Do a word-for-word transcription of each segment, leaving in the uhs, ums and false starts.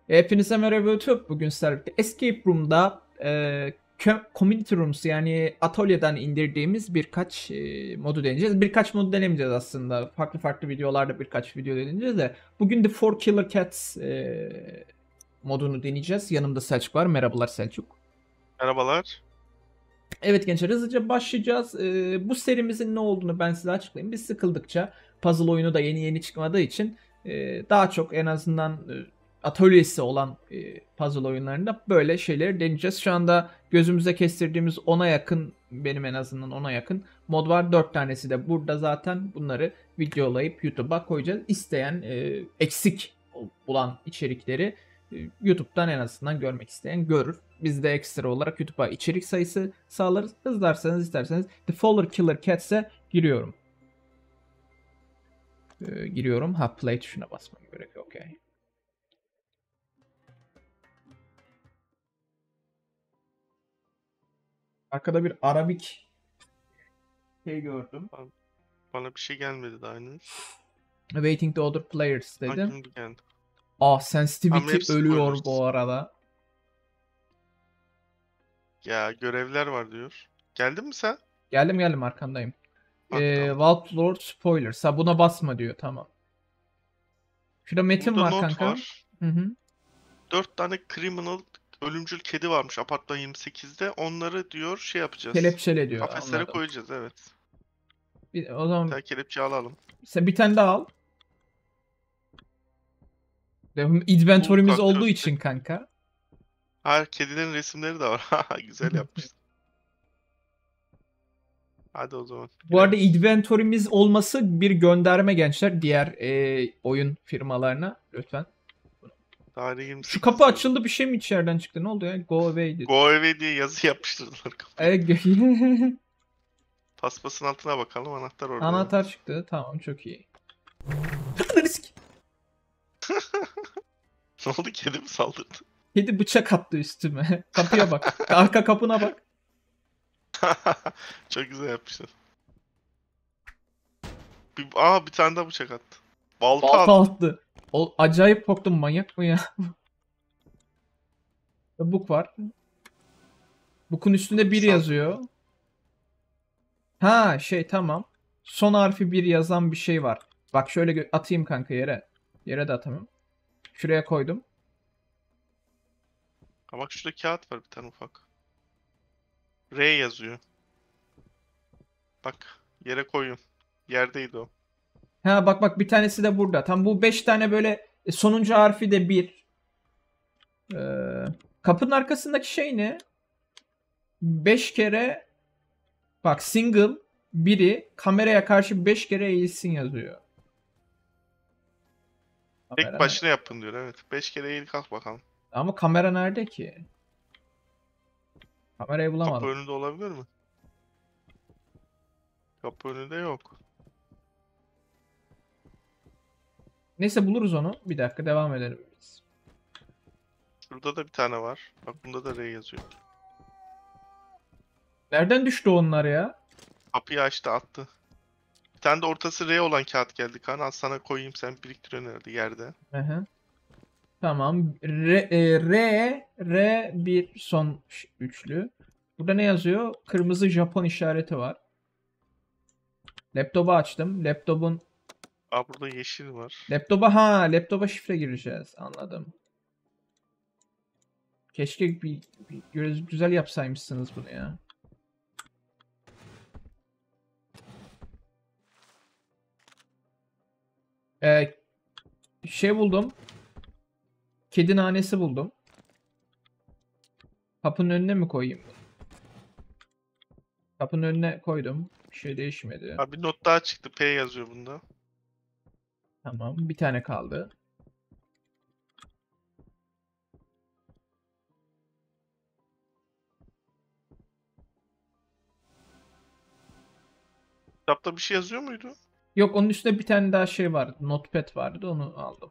Hepinize merhaba YouTube. Bugün sizlerle birlikte Escape Room'da e, kö- Community Rooms yani atölyeden indirdiğimiz birkaç e, modu deneyeceğiz. Birkaç modu denemeyeceğiz aslında. Farklı farklı videolarda birkaç video deneyeceğiz de. Bugün de Four Killer Cats e, modunu deneyeceğiz. Yanımda Selçuk var. Merhabalar Selçuk. Merhabalar. Evet gençler, hızlıca başlayacağız. Ee, bu serimizin ne olduğunu ben size açıklayayım. Biz sıkıldıkça, puzzle oyunu da yeni yeni çıkmadığı için e, daha çok en azından e, atölyesi olan e, puzzle oyunlarında böyle şeyleri deneyeceğiz. Şu anda gözümüze kestirdiğimiz ona yakın, benim en azından ona yakın mod var. Dört tanesi de burada zaten. Bunları videolayıp YouTube'a koyacağız. İsteyen e, eksik bulan içerikleri e, YouTube'dan en azından görmek isteyen görür. Biz de ekstra olarak YouTube'a içerik sayısı sağlarız. Hızlarsanız isterseniz The Faller Killer Cats'e giriyorum. Ee, giriyorum. Ha, play tuşuna basmam gerekiyor. Okey. Arkada bir Arabik şey gördüm. Bana bana bir şey gelmedi daha henüz. Waiting the other players Ha, dedim. şimdi geldi. Ah, Ama sensitivity hep ölüyor bu spoilers. arada. Ya görevler var diyor. Geldin mi sen? Geldim geldim arkandayım. Ha Ee, tamam. Vault Lord Spoilers. Ha, buna basma diyor. Tamam. Şurada metin Burada var not kanka. var. Hı hı. Dört tane criminal ölümcül kedi varmış apartman yirmi sekizde. Onları diyor şey yapacağız. Kelepçele diyor. Kafeslere Anladım. koyacağız, evet. Bir, o Bir zaman tane kelepçe alalım. sen bir tane daha al. Full Inventory'miz olduğu karakteristik. için kanka. Ha, kedilerin resimleri de var. Haha, güzel yapmışsın. Hadi o zaman Bu arada girelim. inventory'miz olması bir gönderme gençler diğer e, oyun firmalarına lütfen. Tarih Şu kapı yirmi sekiz diyor. açıldı, bir şey mi içeriden çıktı? Ne oldu ya? Go away dedi. Go away diye yazı yapıştırdılar kapıya. E, gö- Paspasın altına bakalım, anahtar orada, Anahtar evet. çıktı. Tamam, çok iyi. Risk. Ne oldu, kedi mi saldırdı? Kedi bıçak attı üstüme. Kapıya bak. Arka kapına bak. Çok güzel yapmışlar. Bir, aa bir tane daha bıçak attı. Balta Balta attı. attı. O acayip korktum, manyak mı ya? Book var. Book'un üstünde bir yazıyor. Sandım. Ha şey, tamam. Son harfi bir yazan bir şey var. Bak şöyle gö- atayım kanka yere. Yere de atamam. Şuraya koydum. Ha bak, şurada kağıt var bir tane ufak. R yazıyor. Bak, yere koyun. Yerdeydi o. Ha bak bak, bir tanesi de burada. Tam bu beş tane böyle e, sonuncu harfi de bir. Ee, kapının arkasındaki şey ne? Beş kere bak, single biri kameraya karşı beş kere eğilsin yazıyor. Tek Kamera nerede? başına yapın diyor, evet. Beş kere eğil kalk bakalım. Ama kamera nerede ki? Kamerayı Kapı bulamadım. önünde olabilir mi? Kapı önünde yok. Neyse, buluruz onu. Bir dakika, devam edelim biz. Şurada da bir tane var. Bak, bunda da R yazıyor. Nereden düştü onlar ya? Kapıyı açtı, attı. Bir tane de ortası R olan kağıt geldi. Kaan, al sana koyayım, sen biriktiriyorsun herhalde yerde. Hı hı. Tamam. R, e, R, R bir son ş- üçlü. Burada ne yazıyor? Kırmızı Japon işareti var. Laptopu açtım. Laptopun Aa, burada yeşil var. laptopa ha laptopa şifre gireceğiz. Anladım. Keşke bir, bir göz- güzel yapsaymışsınız bunu ya. Ee, şey buldum. Kedi nanesi buldum. Kapının önüne mi koyayım bunu? Kapının önüne koydum. Bir şey değişmedi. Abi bir not daha çıktı. P yazıyor bunda. Tamam. Bir tane kaldı. Kitapta bir şey yazıyor muydu? Yok, onun üstünde bir tane daha şey vardı. Notepad vardı. Onu aldım.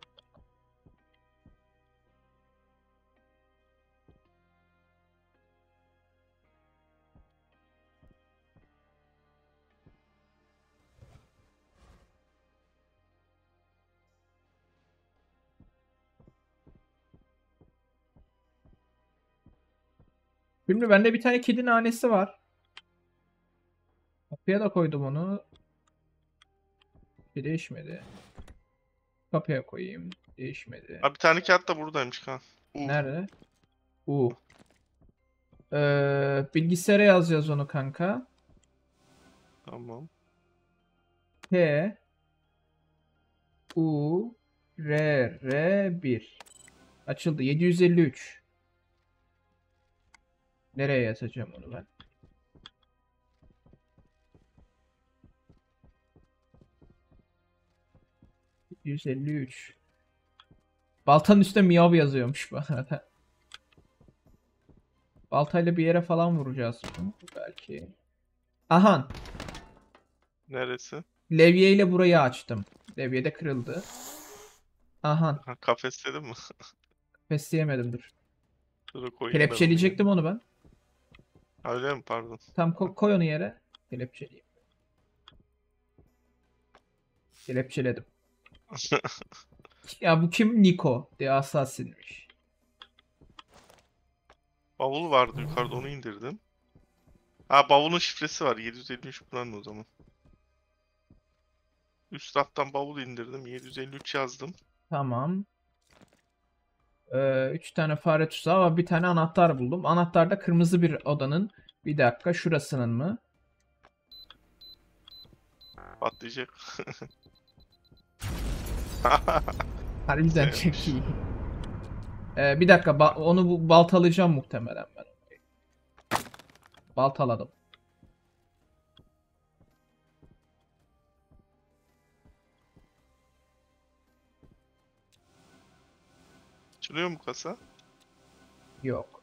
Şimdi bende bir tane kedi nanesi var. Kapıya da koydum onu. Bir değişmedi. Kapıya koyayım. Değişmedi. Abi bir tane kağıt da buradaymış Kaan. Uh, Nerede? U. Ee, bilgisayara yazacağız onu kanka. tamam. P U R R bir. Açıldı. yedi yüz elli üç. Nereye yazacağım onu ben? yedi yüz elli üç. Baltanın üstüne miyav yazıyormuş bu arada. Baltayla bir yere falan vuracağız bunu. Belki. Aha. Neresi? Levye ile burayı açtım. Levye de kırıldı. Aha. Ha, kafes dedim mi? Besleyemedim dur. Dur koyayım ben onu yerine. Kelepçeleyecektim onu ben. Ha, öyle mi? Pardon. Tam ko- koy onu yere. Kelepçeleyeyim. Kelepçeledim. Ya bu kim? Niko. The Assassin'miş. Bavul vardı yukarıda, onu indirdim. Ha, bavulun şifresi var. yedi yüz elli üç buranın o zaman. Üst raftan bavul indirdim. yedi yüz elli üç yazdım. Tamam. Ee, üç tane fare tuzağı ama bir tane anahtar buldum. Anahtar da kırmızı bir odanın. Bir dakika şurasının mı? Patlayacak. Harbiden çok Güzelmiş. iyi. Ee, bir dakika ba- onu bu baltalayacağım muhtemelen ben. Baltaladım. Açılıyor mu kasa? Yok.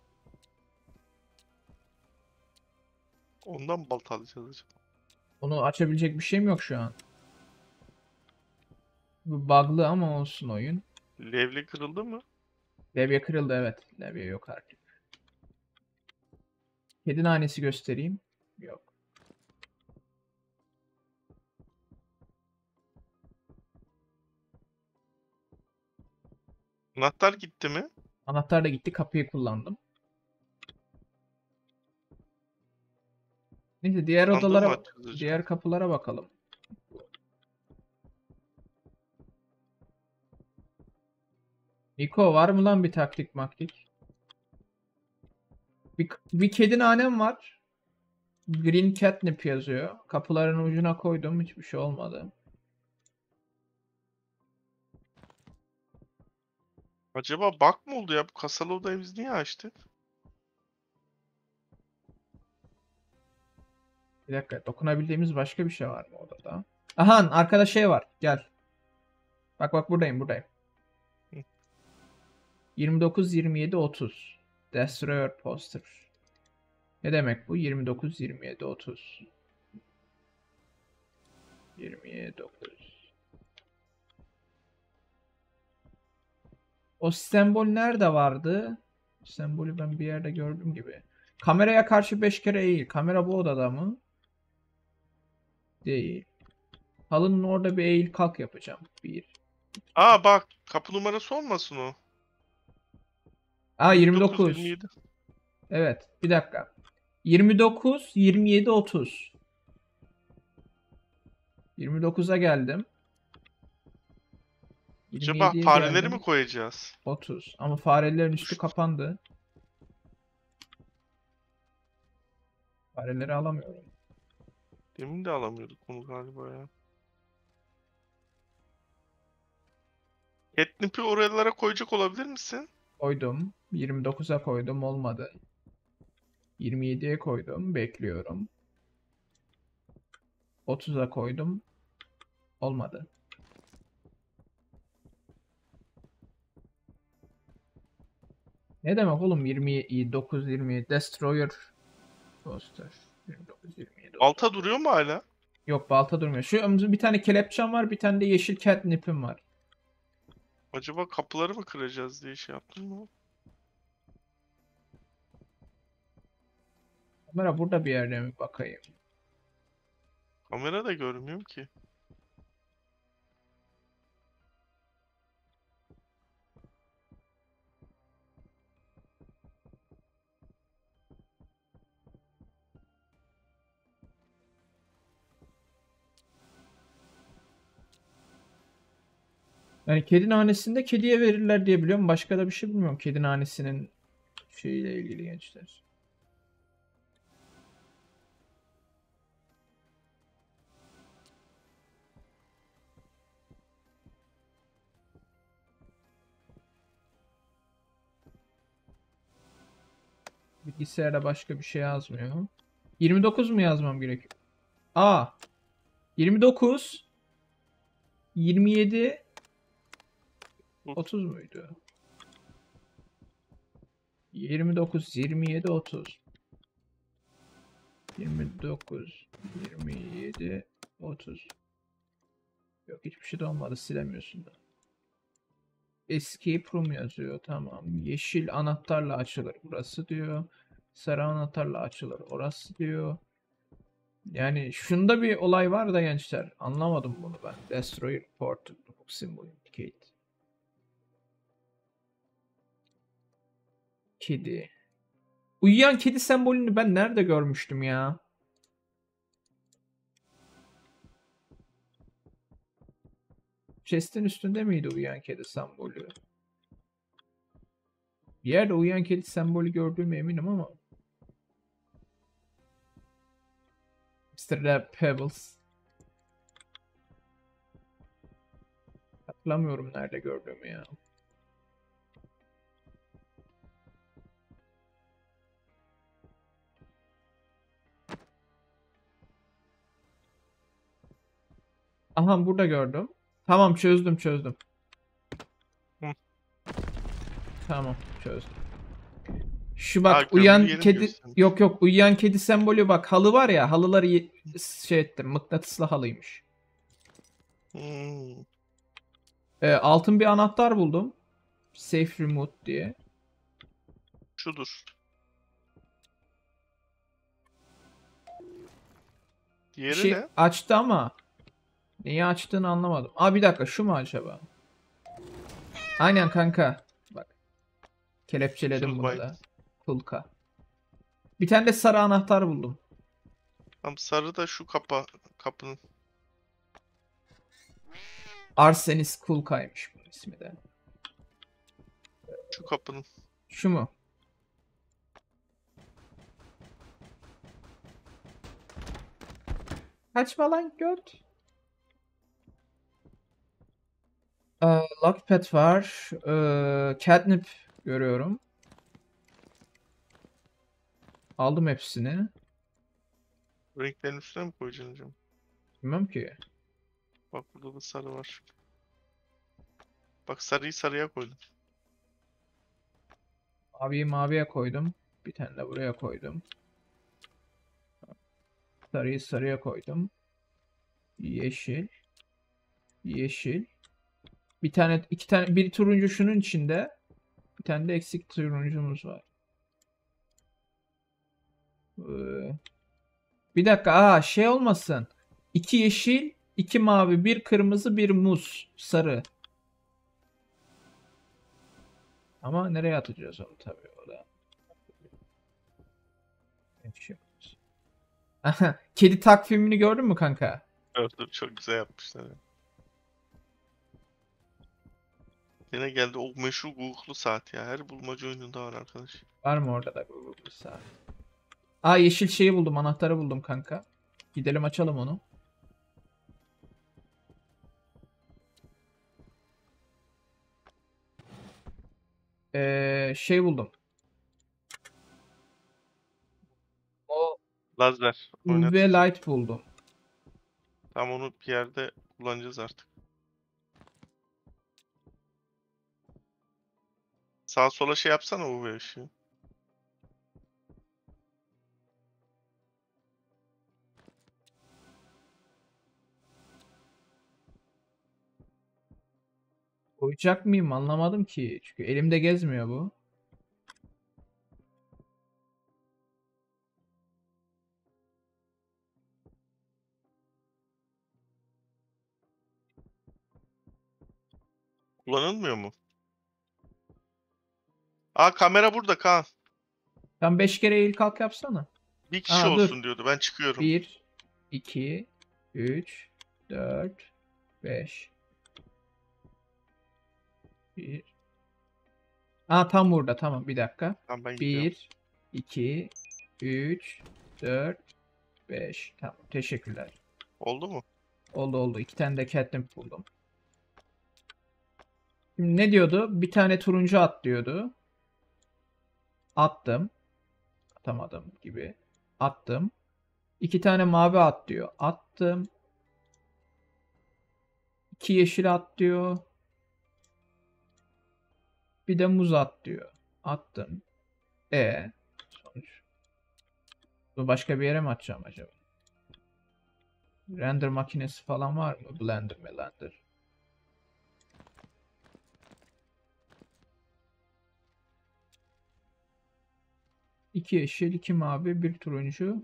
Ondan mı balta alacağız acaba? Onu açabilecek bir şeyim yok şu an. Bu bug'lı ama olsun oyun. Levye kırıldı mı? Levye kırıldı evet. Levye yok artık. Kedi nanesi göstereyim. Yok. Anahtar gitti mi? Anahtar da gitti. Kapıyı kullandım. Neyse diğer Sandığı mı odalara, açacağız acaba? diğer kapılara bakalım. Niko var mı lan bir taktik maktik? Bir, bir kedi nanem var. Green Catnip yazıyor. Kapıların ucuna koydum. Hiçbir şey olmadı. Acaba bug mı oldu ya? Bu kasalı odayı biz niye açtık? Bir dakika. Dokunabildiğimiz başka bir şey var mı odada? Aha arkada şey var. Gel. Bak bak buradayım buradayım. Hı. yirmi dokuz, yirmi yedi, otuz. Destroyer poster. Ne demek bu? yirmi dokuz, yirmi yedi, otuz. yirmi yedi, otuz. O sembol nerede vardı? Sembolü ben bir yerde gördüm gibi. Kameraya karşı beş kere eğil. Kamera bu odada mı? Değil. Halının orada bir eğil kalk yapacağım. Bir. Aa bak, kapı numarası olmasın o. Aa yirmi dokuz, yirmi dokuz. yirmi yedi. Evet. Bir dakika. yirmi dokuz, yirmi yedi, otuz. yirmi dokuza geldim. Acaba yirmi yediye fareleri mi geldim. koyacağız? otuz. Ama farelerin üstü kapandı. Fareleri alamıyorum. Demin de alamıyorduk bunu galiba ya. Catnip'i oralara koyacak olabilir misin? Koydum. yirmi dokuza koydum. Olmadı. yirmi yediye koydum. Bekliyorum. otuza koydum. Olmadı. Ne demek oğlum yirmi dokuz, yirmi yedi. Destroyer Poster. yirmi dokuz, yirmi yedi, otuz. Alta duruyor mu hala? Yok balta durmuyor. Şu bir tane kelepçem var. Bir tane de yeşil catnip'im var. Acaba kapıları mı kıracağız diye şey yaptın mı? Kamera burada bir yerde mi bakayım? Kamera da görmüyorum ki. Yani kedi nanesinde kediye verirler diye biliyorum. Başka da bir şey bilmiyorum. Kedi nanesinin şeyiyle ilgili gençler. Bilgisayarda başka bir şey yazmıyor. yirmi dokuz mu yazmam gerekiyor? Aa. yirmi dokuz. yirmi yedi. otuz muydu? yirmi dokuz, yirmi yedi, otuz. yirmi dokuz, yirmi yedi, otuz. Yok hiçbir şey de olmadı. Silemiyorsun da. Escape room yazıyor. Tamam. Yeşil anahtarla açılır burası diyor. Sarı anahtarla açılır orası diyor. Yani şunda bir olay var da gençler. Anlamadım bunu ben. Destroy port symbol indicate. Kedi. Uyuyan kedi sembolünü ben nerede görmüştüm ya? Chest'in üstünde miydi uyuyan kedi sembolü? Bir yerde uyuyan kedi sembolü gördüğüme eminim ama. mister Rap Pebbles. Hatırlamıyorum nerede gördüğümü ya. Aha burada gördüm. Tamam çözdüm çözdüm. Hı. Tamam çözdüm. Şu bak Ha, gömülü uyuyan yerini kedi göstermiş. yok yok uyuyan kedi sembolü bak halı var ya halıları ye- şey ettim mıknatıslı halıymış. Hmm. Ee, altın bir anahtar buldum. Safe remote diye. Şudur. Bir Diğeri şey ne? açtı ama neyi açtığını anlamadım. Aa bir dakika şu mu acaba? Aynen kanka. Bak. Kelepçeledim bunu Kill da. Kulka. Bir tane de sarı anahtar buldum. Tam sarı da şu kapa kapının. Arsenis Kulka'ymış bunun ismi de. Şu kapının. Şu mu? Kaçma lan göt. Ee, Lockpad var. Ee, Catnip görüyorum. Aldım hepsini. Renklerin üstüne mi koyacaksın hocam? Bilmem ki. Bak burada da sarı var. Bak sarıyı sarıya koydum. Maviyi maviye koydum. Bir tane de buraya koydum. Sarıyı sarıya koydum. Yeşil. Yeşil. Bir tane, iki tane, bir turuncu şunun içinde. Bir tane de eksik turuncumuz var. Ee, bir dakika, aa şey olmasın. İki yeşil, iki mavi, bir kırmızı, bir muz, sarı. Ama nereye atacağız onu tabii o da. Aha, kedi takvimini gördün mü kanka? Evet, dur, çok güzel yapmışlar. ya. Yine geldi o meşhur Google'lu saat ya. Her bulmaca oyununda var arkadaş. Var mı orada da Google saat? Aa yeşil şeyi buldum, anahtarı buldum kanka. Gidelim açalım onu. Ee, şey buldum. O Lazer U V oynatıcı. light buldum. Tam onu bir yerde kullanacağız artık. Sağa sola şey yapsana U V ışığı. Koyacak mıyım anlamadım ki. Çünkü elimde gezmiyor bu. Kullanılmıyor mu? Aa, kamera burada Kaan. Sen beş kere eğil kalk yapsana. Bir kişi Aa dur. olsun diyordu. Ben çıkıyorum. bir, iki, üç, dört, beş. Bir. Aa tam burada. Tamam bir dakika. Tamam ben gidiyorum. Bir, iki, üç, dört, beş. Tamam teşekkürler. Oldu mu? Oldu oldu. İki tane de catnip buldum. Şimdi ne diyordu? Bir tane turuncu at diyordu. Attım. Atamadım gibi. Attım. İki tane mavi at diyor. Attım. İki yeşil at diyor. Bir de muz at diyor. Attım. E sonuç. Bu başka bir yere mi atacağım acaba? Render makinesi falan var mı? Blender, Blender. İki yeşil, iki mavi, bir turuncu,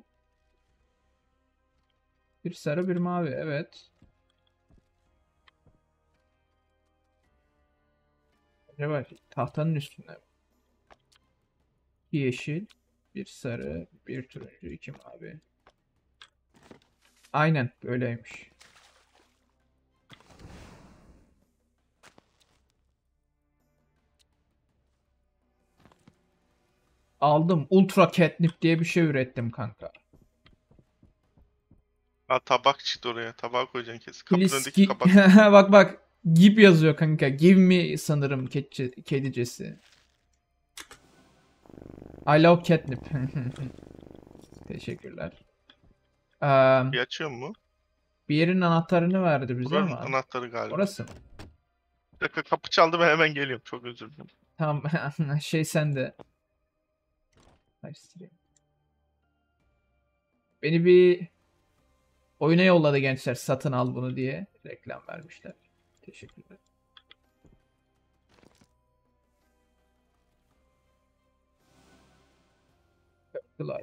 bir sarı, bir mavi. Evet. Acaba tahtanın üstünde. İki yeşil, bir sarı, bir turuncu, iki mavi. Aynen böyleymiş. Aldım. Ultra Catnip diye bir şey ürettim kanka. Ha tabak çıktı oraya. Tabağa koyacaksın kesin. Kapının Please önündeki gi- kabak. bak bak. Give yazıyor kanka. Give me sanırım keçi, kedicesi. I love catnip. Teşekkürler. Ee, Bir açıyor mu? bir yerin anahtarını verdi bize Buranın ama. anahtarı galiba. Orası mı? Bir dakika kapı çaldı ben hemen geliyorum. Çok özür dilerim. Tamam. Şey sende. Karıştırayım. Beni bir oyuna yolladı gençler. Satın al bunu diye. Reklam vermişler. Teşekkürler. Kolay.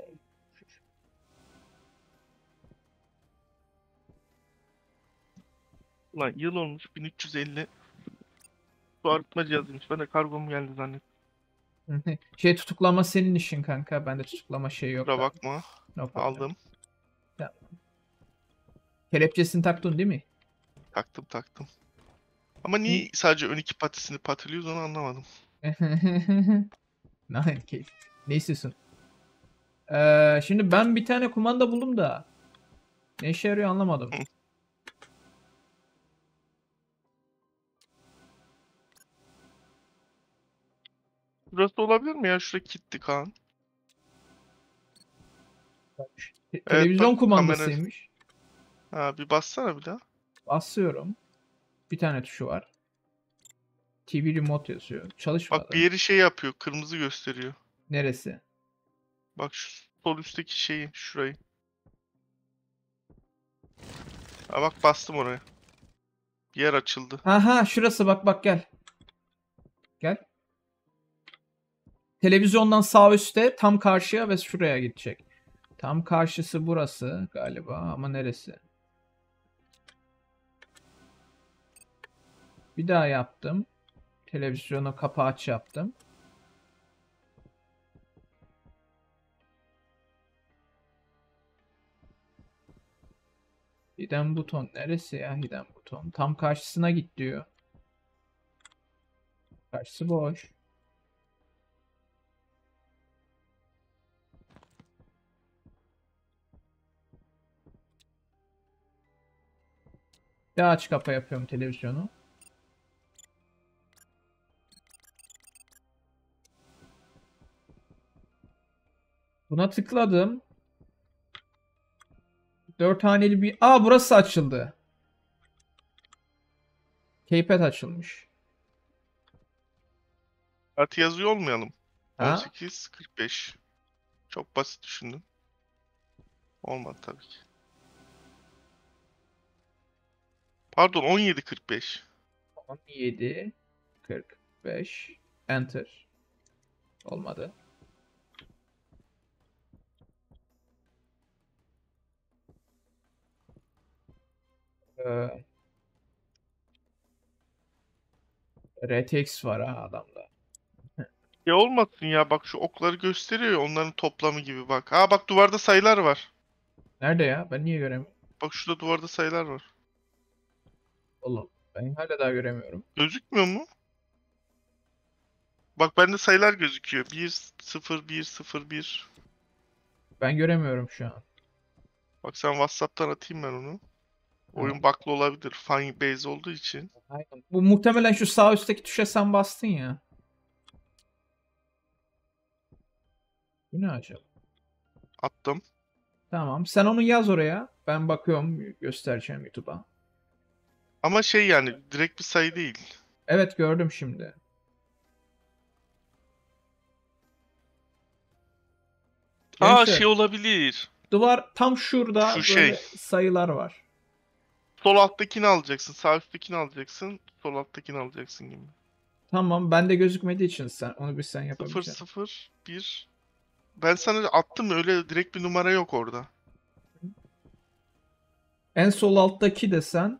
Ulan yıl olmuş bin üç yüz elli. Bu arıtma cihazıymış. Ben de kargom geldi zannettim. Şey tutuklama senin işin kanka. Bende tutuklama şey yok. Kusura da. bakma. No problem. Aldım. Tamam. Kelepçesini taktın değil mi? Taktım taktım. Ama niye sadece ön iki patisini patilıyoruz onu anlamadım. Nine keyif. Ne istiyorsun? Ee, şimdi ben bir tane kumanda buldum da ne işe yarıyor anlamadım. Hı. Burası olabilir mi ya? Şurada kilitli Kaan. Te- Evet televizyon bak kamera. kumandasıymış. Ha bir bassana bir daha. Basıyorum. Bir tane tuşu var. T V remote yazıyor. Bak Çalışmadı. bir yeri şey yapıyor. Kırmızı gösteriyor. Neresi? Bak şu sol üstteki şeyi. Şurayı. Ha bak bastım oraya. Yer açıldı. Aha şurası bak bak gel. Gel. Televizyondan sağ üstte tam karşıya ve şuraya gidecek. Tam karşısı burası galiba ama neresi? Bir daha yaptım. Televizyonu kapağı aç yaptım. Hidden buton neresi ya hidden buton? Tam karşısına git diyor. Karşısı boş. Bir daha aç kapa yapıyorum televizyonu. Buna tıkladım. Dört haneli bir... Aa burası açıldı. Keypad açılmış. Artı yazıyor olmayalım. Ha? on sekiz kırk beş. Çok basit düşündüm. Olmadı tabii ki. Pardon on yedi kırk beş. on yedi kırk beş Enter. Olmadı. Ee, R T X var ha adamda. Ya olmasın ya bak şu okları gösteriyor ya onların toplamı gibi bak. Ha bak duvarda sayılar var. Nerede ya? Ben niye göremiyorum? Bak şurada duvarda sayılar var. Oğlum ben hala daha göremiyorum. Gözükmüyor mu? Bak bende sayılar gözüküyor. bir, sıfır, bir, sıfır, bir. Ben göremiyorum şu an. Bak sen WhatsApp'tan atayım ben onu. Tamam. Oyun bug'lı olabilir. Funbase olduğu için. Aynen. Bu muhtemelen şu sağ üstteki tuşa sen bastın ya. Bu ne acaba? Attım. Tamam. Sen onu yaz oraya. Ben bakıyorum, göstereceğim YouTube'a. Ama şey yani direkt bir sayı değil. Evet, gördüm şimdi. Aa Gençler, şey olabilir. duvar tam Şu şurada şey. böyle sayılar var. Sol alttakini alacaksın. Sağ üsttekini alacaksın. Sol alttakini alacaksın gibi. Tamam, bende gözükmediği için sen onu bir sen sıfır, yapabileceksin. sıfır, bir. Ben sana attım öyle direkt bir numara yok orada. En sol alttaki de sen.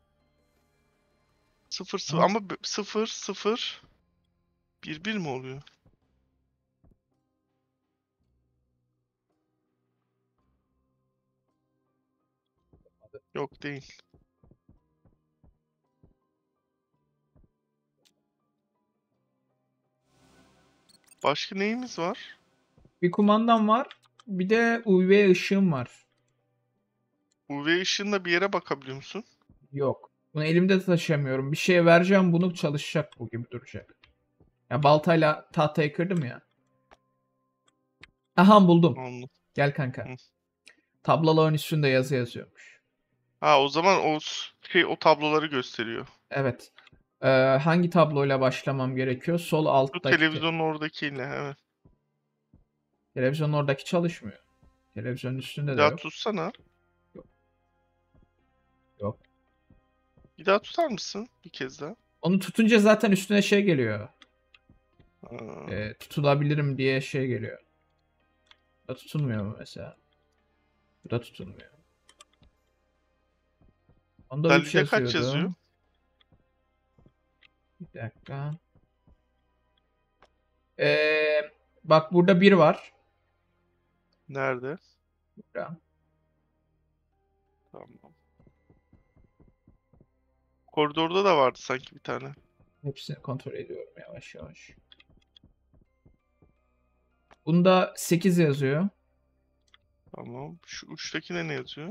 sıfır, sıfır Aha, ama sıfır, sıfır, bir, bir mi oluyor? Yok değil. Başka neyimiz var? bir kumandan var. Bir de U V ışığım var. U V ışığında bir yere bakabiliyor musun? Yok. Bunu elimde de taşıyamıyorum. Bir şeye vereceğim, bunu çalışacak, bu gibi duracak. Ya baltayla tahtayı kırdım ya. Aha, buldum. Anladım. Gel kanka. Hı. Tabloların üstünde yazı yazıyormuş. Ha o zaman o s- şey o tabloları gösteriyor. Evet. Ee, hangi tabloyla başlamam gerekiyor? Sol Şu alttaki te- televizyonun oradakiyle evet. televizyonun oradaki çalışmıyor. Televizyonun üstünde Bir de daha yok. tutsana. Yok. Yok. Bir daha tutar mısın? Bir kez daha. Onu tutunca zaten üstüne şey geliyor. Aa, Ee, tutulabilirim diye şey geliyor. Bu da tutulmuyor mu mesela? Bu da tutulmuyor. Onda üç Dali'de kaç yazıyordu. yazıyor? Bir dakika. Ee, bak burada bir var. Nerede? Burada. Tamam. Koridorda da vardı sanki bir tane. Hepsini kontrol ediyorum yavaş yavaş. Bunda sekiz yazıyor. Tamam. Şu uçtakine ne yazıyor?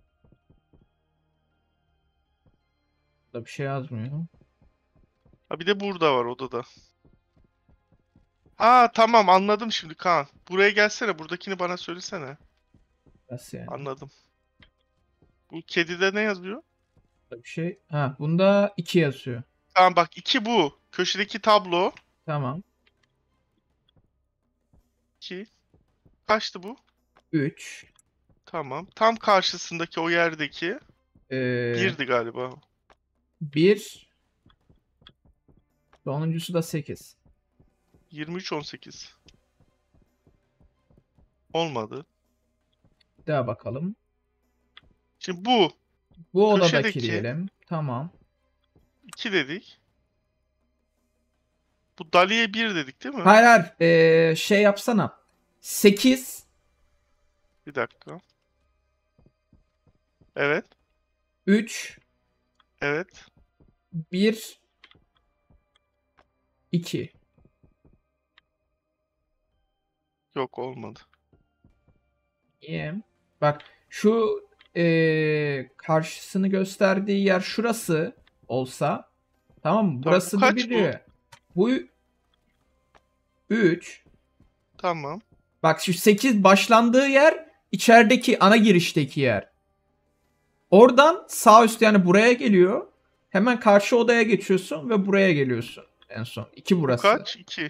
Burada bir şey yazmıyor. Ha bir de burada var odada. Aa tamam anladım şimdi Kaan. Buraya gelsene. Buradakini bana söylesene. Nasıl yani? Anladım. Bu kedide ne yazıyor? Burada bir şey. Ha, bunda iki yazıyor. Tamam bak iki bu. Köşedeki tablo. Tamam. iki. Kaçtı bu? üç. Tamam. Tam karşısındaki o yerdeki. Ee, Birdi galiba. bir. Sonuncusu da sekiz. yirmi üç on sekiz. Olmadı. Bir daha bakalım. Şimdi bu. Bu odadaki Köşedeki diyelim. Tamam. iki dedik. Bu Dali'ye bir dedik değil mi? Hayır hayır. Ee, şey yapsana. sekiz. Bir dakika. Evet. üç. Evet. bir. iki. Yok olmadı. İyi. Bak şu ee, karşısını gösterdiği yer şurası olsa, tamam mı? Tamam bu Burası da kaç bu? biliyor. Bu üç. Tamam. Bak şu sekiz başlandığı yer içerideki ana girişteki yer. Oradan sağ üst, yani buraya geliyor. Hemen karşı odaya geçiyorsun ve buraya geliyorsun en son. iki Bu burası. kaç? iki.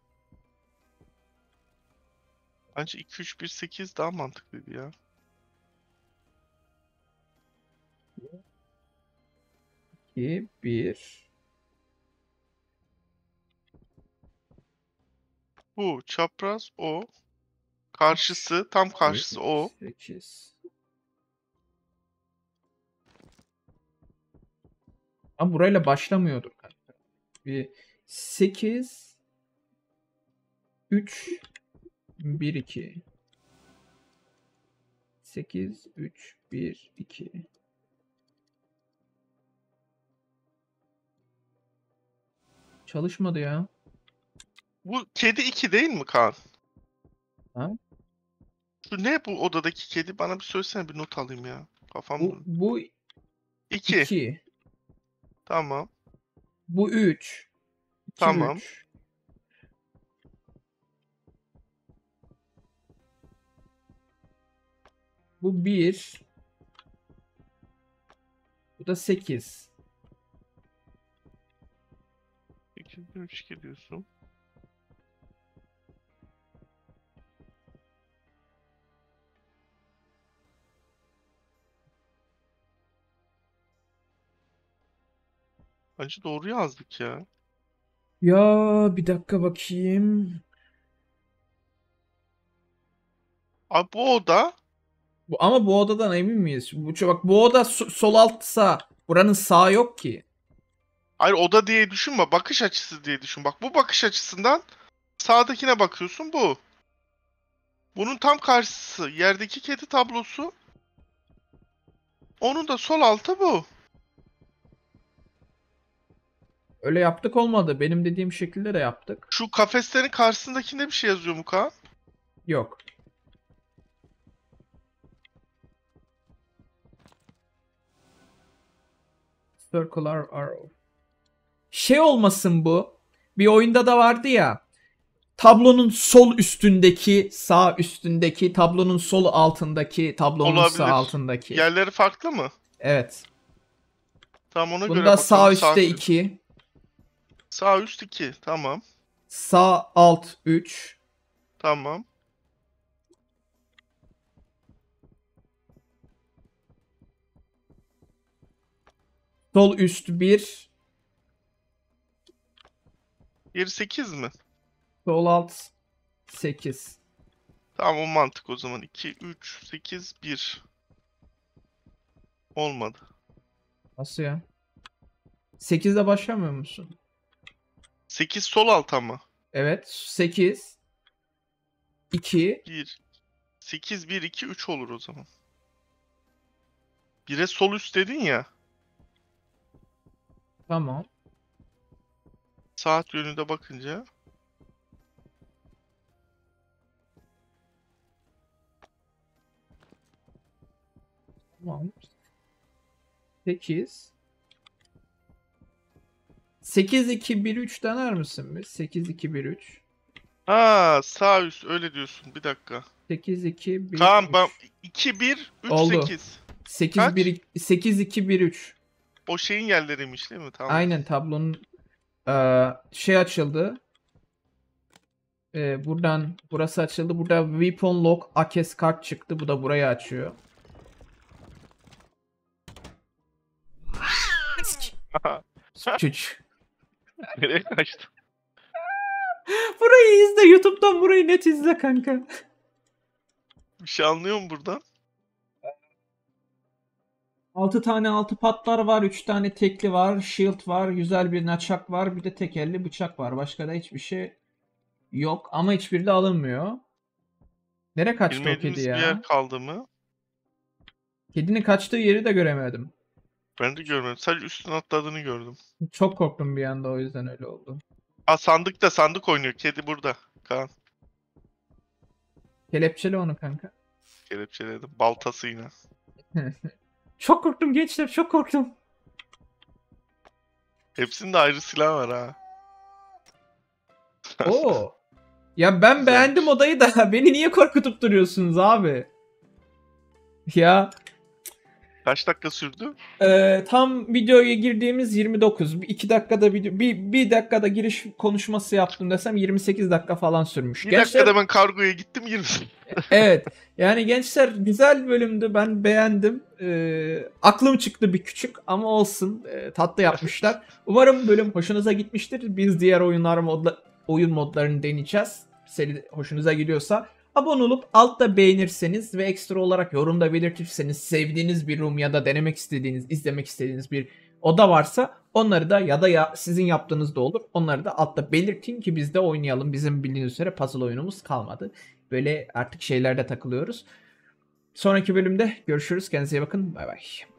Bence iki üç bir sekiz daha mantıklıydı ya. iki, bir, Bu çapraz o. Karşısı tam iki, karşısı o. sekiz. Ama burayla başlamıyordur kanka. Bir sekiz, üç, bir, iki. sekiz, üç, bir, iki. Çalışmadı ya. Bu kedi iki değil mi Kaan? Ha? Şu ne bu odadaki kedi? Bana bir söylesene, bir not alayım ya. Kafam Bu, bu iki. iki. Tamam. Bu üç. iki Tamam. üç. Bu bir. Bu da sekiz. sekiz bir üç iki diyorsun. Bence doğru yazdık ya. Ya bir dakika bakayım. Abi bu oda Bu, ama bu odadan emin miyiz? Bu, bak bu oda so- sol altsa buranın sağ yok ki. hayır oda diye düşünme, bakış açısı diye düşün. Bak bu bakış açısından sağdakine bakıyorsun bu. Bunun tam karşısı yerdeki kedi tablosu. Onun da sol altı bu. Öyle yaptık olmadı. Benim dediğim şekilde de yaptık. Şu kafeslerin karşısındakinde bir şey yazıyor mu Kaan? Yok. Circular arrow. Şey olmasın bu. Bir oyunda da vardı ya. Tablonun sol üstündeki, sağ üstündeki, tablonun sol altındaki, tablonun sağ Olabilir. altındaki. Yerleri farklı mı? Evet. Tamam, ona göre Bunda bakalım. sağ üstte üst- iki, Sağ üst iki. Tamam. sağ alt üç, Tamam. sol üst bir, Yeri sekiz mi? sol alt sekiz. Tamam, o mantık o zaman. iki, üç, sekiz, bir. Olmadı. Nasıl ya? sekizde başlamıyor musun? sekiz sol alt ama. Evet. sekiz, iki. bir. sekiz, bir, iki, üç olur o zaman. bire sol üst dedin ya. Tamam. Saat yönünde bakınca. Tamam. sekiz. sekiz, iki, bir, üç dener misin bir? sekiz, iki, bir, üç. Ha, sağ üst öyle diyorsun. Bir dakika. sekiz, iki, bir, Tamam, ben üç. iki, bir, üç, Oldu. sekiz. sekiz, Kaç? bir, sekiz, iki, bir, üç. O şeyin yerleriymiş değil mi? Tamam. Aynen tablonun eee, şey açıldı. Eee, buradan burası açıldı. Burada Weapon Lock A K E S kart çıktı. Bu da burayı açıyor. Çüç. Nereye kaçtı? Burayı izle. YouTube'dan burayı net izle kanka. Bir şey anlıyor mu buradan? altı tane altı patlar var. üç tane tekli var. Shield var. Güzel bir naçak var. Bir de tekerli bıçak var. Başka da hiçbir şey yok. Ama hiçbiri de alınmıyor. Nereye kaçtı o kedi Bilmediğimiz bir ya? yer kaldı mı? Kedinin kaçtığı yeri de göremedim. Ben de görmedim. Sadece üstüne atladığını gördüm. Çok korktum bir anda, o yüzden öyle oldu. Aa, sandıkta sandık oynuyor. Kedi burada. Kaan. Kelepçeli onu kanka. Kelepçeledim. Baltasıyla. Çok korktum gençler, çok korktum. Hepsinde ayrı silah var ha. Oo. Ya ben Güzelmiş. beğendim odayı da beni niye korkutup duruyorsunuz abi? Ya Kaç dakika sürdü? e, tam videoya girdiğimiz yirmi dokuz. iki dakikada video, bir, bir dakikada giriş konuşması yaptım desem yirmi sekiz dakika falan sürmüş. Bir Gençler, dakikada ben kargoya gittim yirmi. evet. Yani gençler güzel bölümdü. Ben beğendim. Ee, aklım çıktı bir küçük ama olsun. Ee, tatlı yapmışlar. Umarım bölüm hoşunuza gitmiştir. Biz diğer oyunlar modla, oyun modlarını deneyeceğiz. Seri hoşunuza gidiyorsa abone olup altta beğenirseniz ve ekstra olarak yorumda belirtirseniz sevdiğiniz bir room ya da denemek istediğiniz, izlemek istediğiniz bir oda varsa onları da ya da ya sizin yaptığınız da olur. Onları da altta belirtin ki biz de oynayalım. Bizim bildiğiniz üzere puzzle oyunumuz kalmadı. Böyle artık şeylerde takılıyoruz. Sonraki bölümde görüşürüz. Kendinize iyi bakın. Bay bay.